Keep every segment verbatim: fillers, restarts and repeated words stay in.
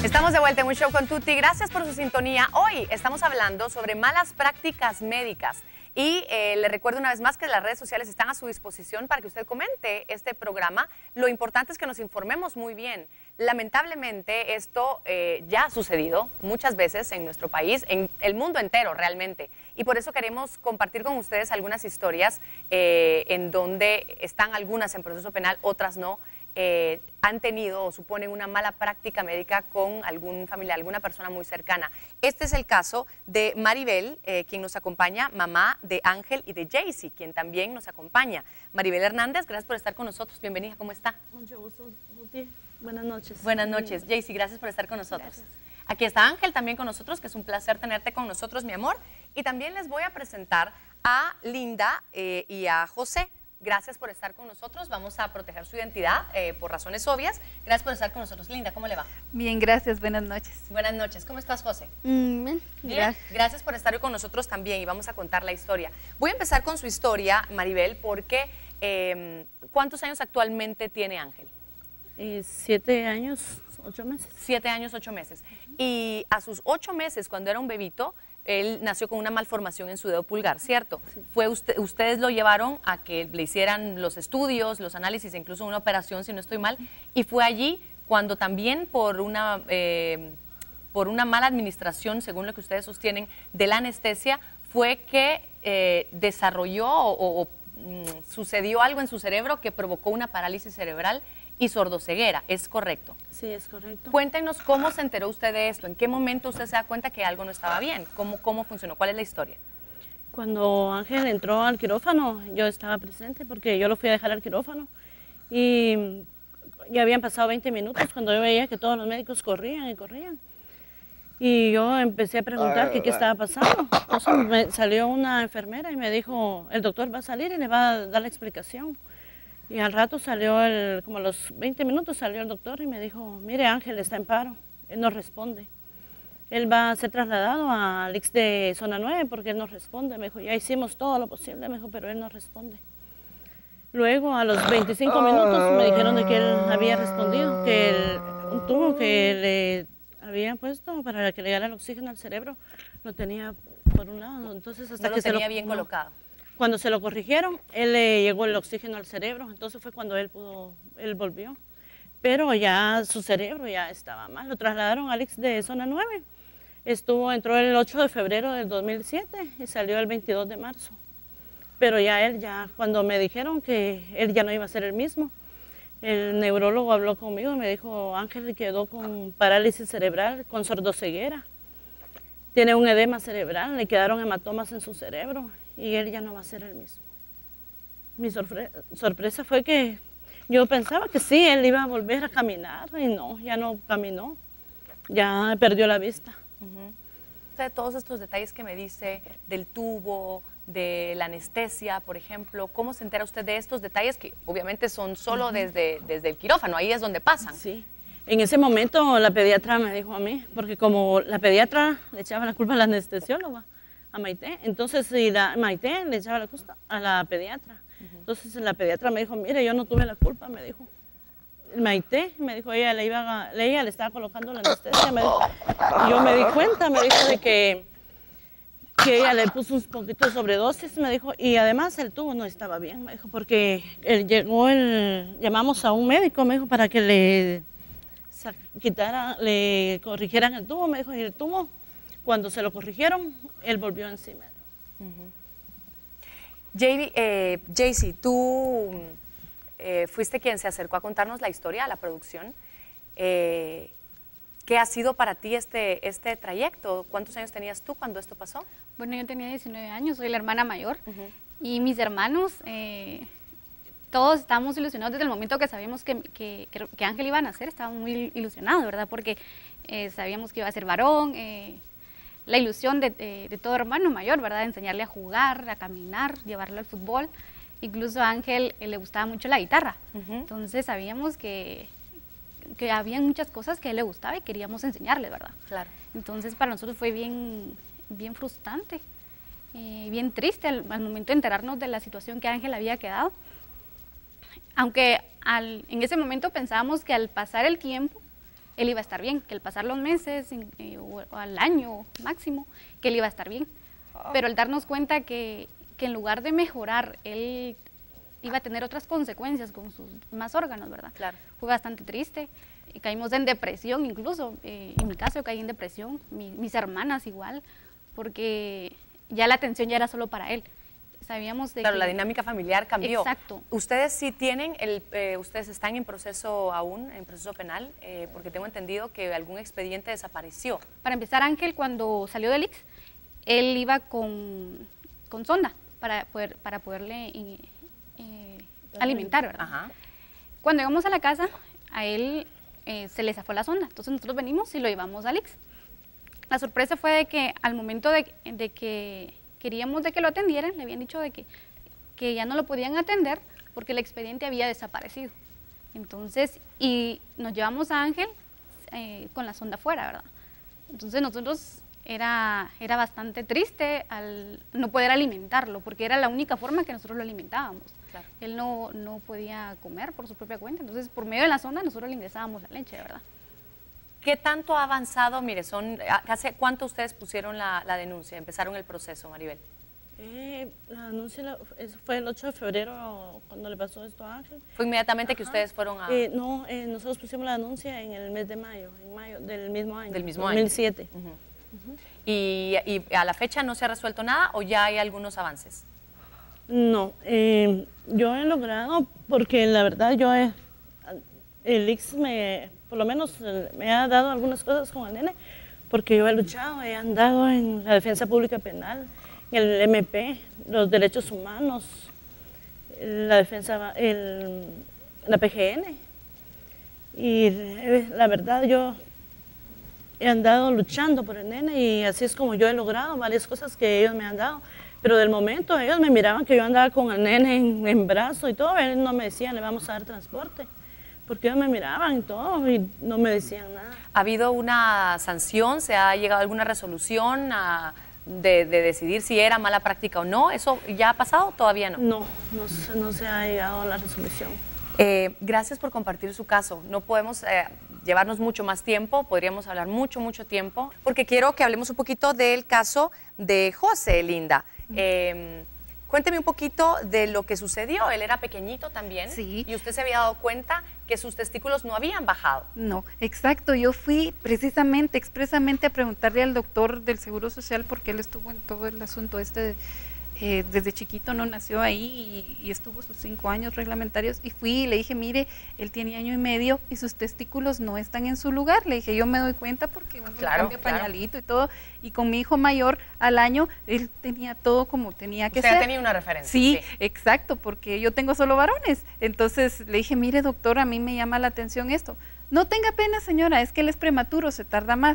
Estamos de vuelta en Un Show con Tuti. Gracias por su sintonía. Hoy estamos hablando sobre malas prácticas médicas. Y eh, le recuerdo una vez más que las redes sociales están a su disposición para que usted comente este programa. Lo importante es que nos informemos muy bien. Lamentablemente esto eh, ya ha sucedido muchas veces en nuestro país, en el mundo entero realmente. Y por eso queremos compartir con ustedes algunas historias eh, en donde están algunas en proceso penal, otras no. Eh, han tenido o suponen una mala práctica médica con algún familiar, alguna persona muy cercana. Este es el caso de Maribel, eh, quien nos acompaña, mamá de Ángel y de Jaycee, quien también nos acompaña. Maribel Hernández, gracias por estar con nosotros. Bienvenida, ¿cómo está? Mucho gusto, Tuti. Buenas noches. Buenas noches. Jaycee, gracias por estar con nosotros. Gracias. Aquí está Ángel también con nosotros, que es un placer tenerte con nosotros, mi amor. Y también les voy a presentar a Linda eh, y a José. Gracias por estar con nosotros. Vamos a proteger su identidad eh, por razones obvias. Gracias por estar con nosotros. Linda, ¿cómo le va? Bien, gracias. Buenas noches. Buenas noches. ¿Cómo estás, José? Mm, bien, Bien. gracias. Gracias por estar hoy con nosotros también y vamos a contar la historia. Voy a empezar con su historia, Maribel, porque eh, ¿cuántos años actualmente tiene Ángel? Eh, siete años, ocho meses. Siete años, ocho meses. Y a sus ocho meses, cuando era un bebito, él nació con una malformación en su dedo pulgar, ¿cierto? Sí. Fue usted, ustedes lo llevaron a que le hicieran los estudios, los análisis, incluso una operación, si no estoy mal, y fue allí cuando también por una, eh, por una mala administración, según lo que ustedes sostienen, de la anestesia, fue que eh, desarrolló o, o, o mm, sucedió algo en su cerebro que provocó una parálisis cerebral y sordoceguera, ¿es correcto? Sí, es correcto. Cuéntenos cómo se enteró usted de esto, en qué momento usted se da cuenta que algo no estaba bien, cómo, cómo funcionó, cuál es la historia. Cuando Ángel entró al quirófano, yo estaba presente porque yo lo fui a dejar al quirófano y ya habían pasado veinte minutos cuando yo veía que todos los médicos corrían y corrían. Y yo empecé a preguntar que qué estaba pasando. Entonces me salió una enfermera y me dijo, el doctor va a salir y le va a dar la explicación. Y al rato salió, el, como a los veinte minutos salió el doctor y me dijo, mire Ángel está en paro, él no responde. Él va a ser trasladado al I C S de zona nueve porque él no responde. Me dijo, ya hicimos todo lo posible, me dijo, pero él no responde. Luego a los veinticinco minutos me dijeron de que él había respondido, que el, un tubo que le habían puesto para que le llegara el oxígeno al cerebro lo tenía por un lado. Entonces hasta No que lo tenía se lo, bien no. colocado. Cuando se lo corrigieron, él le llegó el oxígeno al cerebro, entonces fue cuando él pudo, él volvió. Pero ya su cerebro ya estaba mal, lo trasladaron al I C S de zona nueve. Estuvo, entró el ocho de febrero del dos mil siete y salió el veintidós de marzo. Pero ya él, ya cuando me dijeron que él ya no iba a ser el mismo, el neurólogo habló conmigo y me dijo, Ángel quedó con parálisis cerebral, con sordoceguera. Tiene un edema cerebral, le quedaron hematomas en su cerebro y él ya no va a ser el mismo. Mi sorpre sorpresa fue que yo pensaba que sí, él iba a volver a caminar y no, ya no caminó, ya perdió la vista. Uh-huh. O sea, todos estos detalles que me dice del tubo, de la anestesia, por ejemplo, ¿cómo se entera usted de estos detalles que obviamente son solo uh-huh. desde, desde el quirófano, ahí es donde pasan? Sí. En ese momento la pediatra me dijo a mí, porque como la pediatra le echaba la culpa a la anestesióloga, a Maite, entonces si la Maite le echaba la culpa a la pediatra. Uh-huh. Entonces la pediatra me dijo, mire, yo no tuve la culpa, me dijo. Maite, me dijo, ella le, iba a, ella le estaba colocando la anestesia, me dijo, y yo me di cuenta, me dijo de que, que ella le puso un poquito de sobredosis, me dijo, y además el tubo no estaba bien, me dijo, porque él llegó, el, llamamos a un médico, me dijo, para que le quitara, le corrigieran el tubo, me dijo, y el tubo, cuando se lo corrigieron, él volvió encima. Uh-huh. eh, Jaycee, tú eh, fuiste quien se acercó a contarnos la historia, a la producción. Eh, ¿Qué ha sido para ti este, este trayecto? ¿Cuántos años tenías tú cuando esto pasó? Bueno, yo tenía diecinueve años, soy la hermana mayor, uh-huh. y mis hermanos... Eh, todos estábamos ilusionados desde el momento que sabíamos que, que, que Ángel iba a nacer, estábamos muy ilusionados, ¿verdad? Porque eh, sabíamos que iba a ser varón, eh, la ilusión de, de, de todo hermano mayor, ¿verdad? De enseñarle a jugar, a caminar, llevarlo al fútbol. Incluso a Ángel eh, le gustaba mucho la guitarra, uh-huh. entonces sabíamos que, que había muchas cosas que a él le gustaba y queríamos enseñarle, ¿verdad? Claro. Entonces para nosotros fue bien, bien frustrante, eh, bien triste al, al momento de enterarnos de la situación que Ángel había quedado. Aunque al, en ese momento pensábamos que al pasar el tiempo él iba a estar bien, que al pasar los meses eh, o, o al año máximo, que él iba a estar bien. Oh. Pero al darnos cuenta que, que en lugar de mejorar, él iba a tener otras consecuencias con sus más órganos, ¿verdad? Claro. Fue bastante triste. Y caímos en depresión incluso. Eh, en mi caso yo caí en depresión, mi, mis hermanas igual, porque ya la atención ya era solo para él. Sabíamos de claro, que, la dinámica familiar cambió. Exacto. Ustedes sí tienen, el, eh, ustedes están en proceso aún, en proceso penal, eh, porque tengo entendido que algún expediente desapareció. Para empezar, Ángel, cuando salió del I C S, él iba con, con sonda para, poder, para poderle eh, eh, alimentar, ¿verdad? Ajá. Cuando llegamos a la casa, a él eh, se le zafó la sonda, entonces nosotros venimos y lo llevamos al I C S. La sorpresa fue de que al momento de, de que queríamos de que lo atendieran, le habían dicho de que, que ya no lo podían atender porque el expediente había desaparecido. Entonces, y nos llevamos a Ángel eh, con la sonda afuera, ¿verdad? Entonces nosotros era, era bastante triste al no poder alimentarlo, porque era la única forma que nosotros lo alimentábamos. Claro. Él no, no podía comer por su propia cuenta, entonces por medio de la sonda nosotros le ingresábamos la leche, ¿verdad? ¿Qué tanto ha avanzado? Mire, son, ¿hace cuánto ustedes pusieron la, la denuncia, empezaron el proceso, Maribel? Eh, la denuncia la, eso fue el ocho de febrero cuando le pasó esto a Ángel. ¿Fue inmediatamente Ajá. que ustedes fueron a...? Eh, no, eh, nosotros pusimos la denuncia en el mes de mayo, en mayo del mismo año. Del mismo dos mil siete. año. Uh-huh. Uh-huh. ¿Y, ¿Y a la fecha no se ha resuelto nada o ya hay algunos avances? No, eh, yo he logrado, porque la verdad yo he, el I C S me, por lo menos me ha dado algunas cosas con el nene, porque yo he luchado, he andado en la defensa pública penal, en el M P, los derechos humanos, la defensa, el, la P G N, y la verdad yo he andado luchando por el nene y así es como yo he logrado varias cosas que ellos me han dado. Pero del momento ellos me miraban que yo andaba con el nene en, en brazo y todo, ellos no me decían, le vamos a dar transporte, porque ellos me miraban y todo y no me decían nada. ¿Ha habido una sanción? ¿Se ha llegado a alguna resolución a, de, de decidir si era mala práctica o no? ¿Eso ya ha pasado? ¿Todavía no? No, no, se- no se ha llegado a la resolución. Eh, gracias por compartir su caso. No podemos eh, llevarnos mucho más tiempo, podríamos hablar mucho, mucho tiempo, porque quiero que hablemos un poquito del caso de José, Linda. Eh, cuénteme un poquito de lo que sucedió. Él era pequeñito también. Sí. Y usted se había dado cuenta que sus testículos no habían bajado. No, exacto. Yo fui precisamente, expresamente a preguntarle al doctor del Seguro Social porque él estuvo en todo el asunto este, de, eh, desde chiquito, no nació ahí y, y estuvo sus cinco años reglamentarios y fui y le dije, mire, él tiene año y medio y sus testículos no están en su lugar. Le dije, yo me doy cuenta porque bueno, Claro, le cambia claro. pañalito y todo. Y con mi hijo mayor al año, él tenía todo como tenía que Usted ser. ha tenido una referencia. Sí, exacto, porque yo tengo solo varones. Entonces le dije, mire doctor, a mí me llama la atención esto. No tenga pena señora, es que él es prematuro, se tarda más.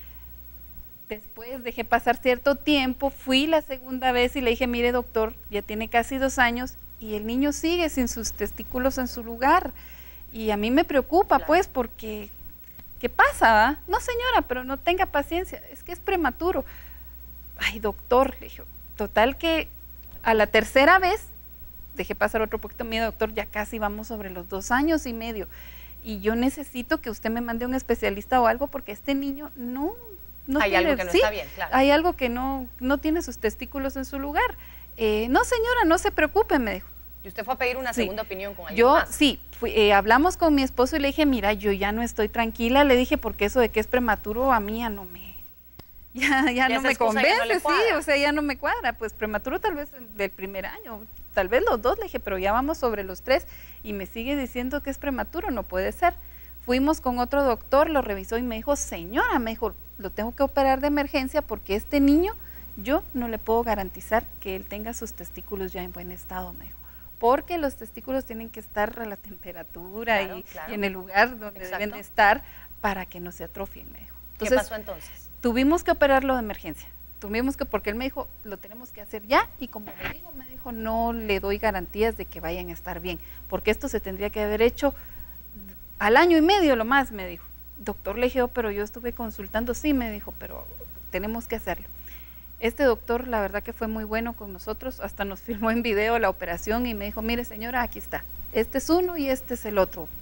Después dejé pasar cierto tiempo, fui la segunda vez y le dije, mire doctor, ya tiene casi dos años y el niño sigue sin sus testículos en su lugar. Y a mí me preocupa Claro. pues porque, ¿qué pasa? ah? No señora, pero no tenga paciencia, es que es prematuro. Ay doctor, le dije, total que a la tercera vez, dejé pasar otro poquito, mire doctor, ya casi vamos sobre los dos años y medio. Y yo necesito que usted me mande un especialista o algo porque este niño no... no Hay tiene- algo que no sí, está bien, claro. hay algo que no, no tiene sus testículos en su lugar. Eh, no señora, no se preocupe, me dijo. Y usted fue a pedir una Sí. segunda opinión con alguien Yo, más. sí, fui- eh, hablamos con mi esposo y le dije, mira, yo ya no estoy tranquila, le dije, porque eso de que es prematuro a mí ya no me, ya, ya Ya no esa me excusa ya no le convence, sí, cuadra. o sea, ya no me cuadra, pues prematuro tal vez del primer año, tal vez los dos, le dije, pero ya vamos sobre los tres y me sigue diciendo que es prematuro, no puede ser. Fuimos con otro doctor, lo revisó y me dijo, señora, me dijo, lo tengo que operar de emergencia porque este niño, yo no le puedo garantizar que él tenga sus testículos ya en buen estado, me dijo. Porque los testículos tienen que estar a la temperatura Claro, y, claro. y en el lugar donde Exacto. deben de estar para que no se atrofien, me dijo. ¿Qué Entonces, pasó entonces? tuvimos que operarlo de emergencia. Tuvimos que, porque él me dijo, lo tenemos que hacer ya, y como le digo, me dijo, no le doy garantías de que vayan a estar bien, porque esto se tendría que haber hecho al año y medio lo más, me dijo. Doctor, le dije, "Oh, pero yo estuve consultando, sí, me dijo, pero tenemos que hacerlo. Este doctor, la verdad que fue muy bueno con nosotros, hasta nos filmó en video la operación y me dijo, mire señora, aquí está, este es uno y este es el otro.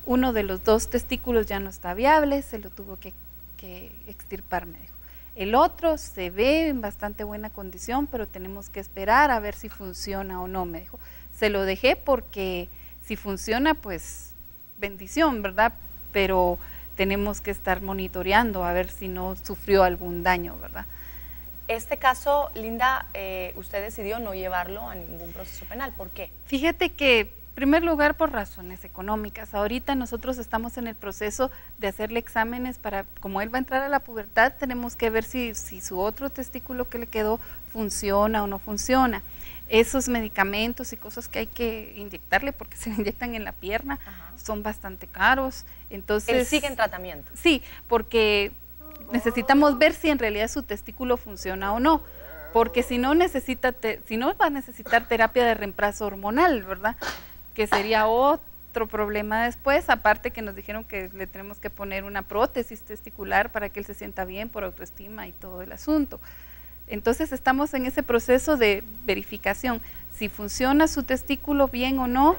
uno de los dos testículos ya no está viable, se lo tuvo que, que extirpar, me dijo. El otro se ve en bastante buena condición, pero tenemos que esperar a ver si funciona o no, me dijo. Se lo dejé porque si funciona, pues bendición, ¿verdad? Pero tenemos que estar monitoreando a ver si no sufrió algún daño, ¿verdad? Este caso, Linda, eh, usted decidió no llevarlo a ningún proceso penal. ¿Por qué? Fíjate que, en primer lugar, por razones económicas. Ahorita nosotros estamos en el proceso de hacerle exámenes para, como él va a entrar a la pubertad, tenemos que ver si, si su otro testículo que le quedó funciona o no funciona. Esos medicamentos y cosas que hay que inyectarle, porque se le inyectan en la pierna, ajá, son bastante caros. Entonces, ¿él sigue en tratamiento? Sí, porque necesitamos ver si en realidad su testículo funciona o no, porque si no necesita, te, si no va a necesitar terapia de reemplazo hormonal, ¿verdad? Que sería otro problema después, aparte que nos dijeron que le tenemos que poner una prótesis testicular para que él se sienta bien por autoestima y todo el asunto. Entonces estamos en ese proceso de verificación, si funciona su testículo bien o no,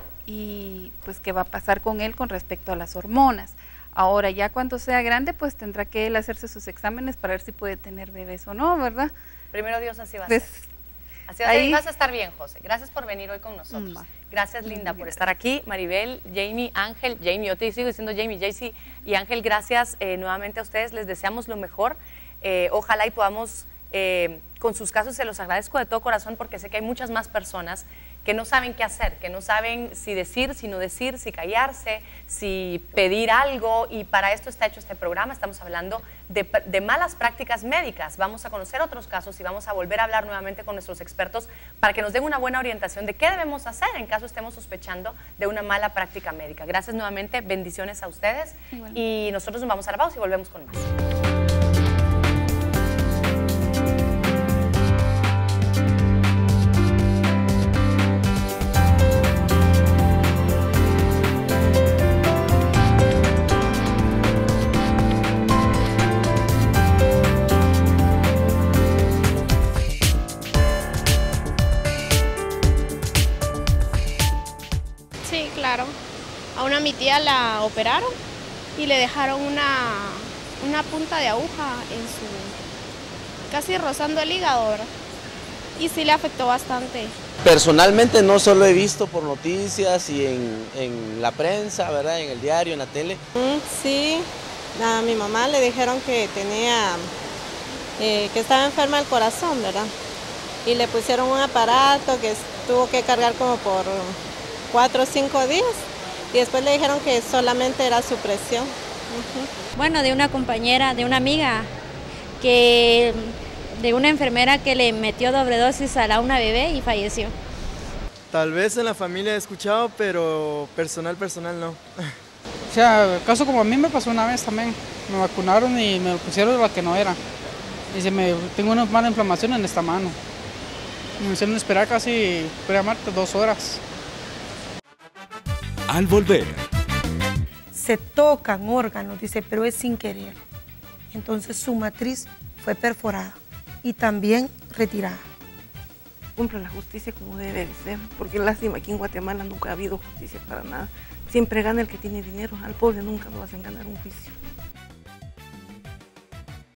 y pues qué va a pasar con él con respecto a las hormonas. Ahora ya cuando sea grande, pues tendrá que él hacerse sus exámenes para ver si puede tener bebés o no, ¿verdad? Primero Dios, así va a pues, ser. Así va a ser y vas a estar bien, José. Gracias por venir hoy con nosotros. Gracias, Linda, por estar aquí. Maribel, Jamie, Ángel, Jamie, yo te sigo diciendo Jamie, Jaycee y Ángel, gracias eh, nuevamente a ustedes. Les deseamos lo mejor. Eh, ojalá y podamos, eh, con sus casos, se los agradezco de todo corazón porque sé que hay muchas más personas que no saben qué hacer, que no saben si decir, si no decir, si callarse, si pedir algo, y para esto está hecho este programa. Estamos hablando de, de malas prácticas médicas. Vamos a conocer otros casos y vamos a volver a hablar nuevamente con nuestros expertos para que nos den una buena orientación de qué debemos hacer en caso estemos sospechando de una mala práctica médica. Gracias nuevamente, bendiciones a ustedes, bueno, y nosotros nos vamos a la pausa y volvemos con más. A una mi tía la operaron y le dejaron una, una punta de aguja en su, casi rozando el hígado, ¿verdad? Y sí le afectó bastante. Personalmente no solo he visto por noticias y en, en la prensa, ¿verdad? En el diario, en la tele. Mm, sí, a mi mamá le dijeron que tenía, eh, que estaba enferma del corazón, ¿verdad? Y le pusieron un aparato que tuvo que cargar como por cuatro o cinco días. Y después le dijeron que solamente era su presión. Uh-huh. Bueno, de una compañera, de una amiga, que de una enfermera que le metió dobledosis a la una bebé y falleció. Tal vez en la familia he escuchado, pero personal, personal no. O sea, caso como a mí me pasó una vez también. Me vacunaron y me pusieron la que no era. Y se me, tengo una mala inflamación en esta mano. Me hicieron esperar casi, podría llamarte, dos horas. Al volver. Se tocan órganos, dice, pero es sin querer. Entonces su matriz fue perforada y también retirada. Cumpla la justicia como debe de ser, porque lástima, aquí en Guatemala nunca ha habido justicia para nada. Siempre gana el que tiene dinero, al pobre nunca lo hacen ganar un juicio.